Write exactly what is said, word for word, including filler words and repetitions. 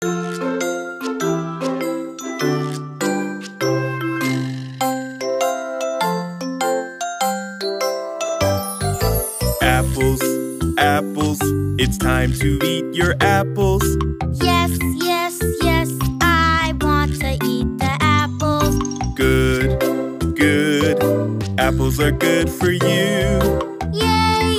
Apples, apples, it's time to eat your apples. Yes, yes, yes, I want to eat the apples. Good, good, apples are good for you. Yay,